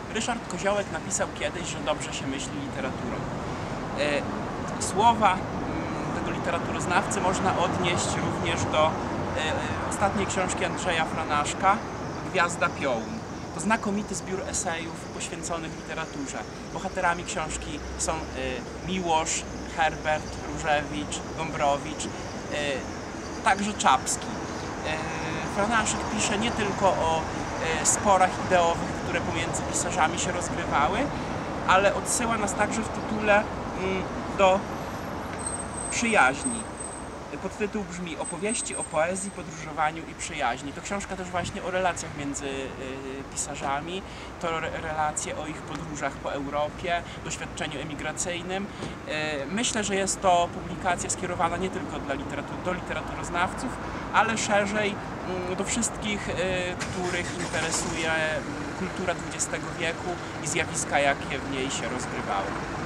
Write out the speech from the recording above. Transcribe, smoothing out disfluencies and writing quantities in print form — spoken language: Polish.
Ryszard Koziołek napisał kiedyś, że dobrze się myśli literaturą. Słowa tego literaturoznawcy można odnieść również do ostatniej książki Andrzeja Franaszka, Gwiazda Piołun. To znakomity zbiór esejów poświęconych literaturze. Bohaterami książki są Miłosz, Herbert, Różewicz, Gombrowicz, także Czapski. Franaszek pisze nie tylko o sporach ideowych, które pomiędzy pisarzami się rozgrywały, ale odsyła nas także w tytule do przyjaźni. Podtytuł brzmi Opowieści o poezji, podróżowaniu i przyjaźni. To książka też właśnie o relacjach między pisarzami, to relacje o ich podróżach po Europie, doświadczeniu emigracyjnym. Myślę, że jest to publikacja skierowana nie tylko do literaturoznawców, ale szerzej do wszystkich, których interesuje kultura XX wieku i zjawiska, jakie w niej się rozgrywały.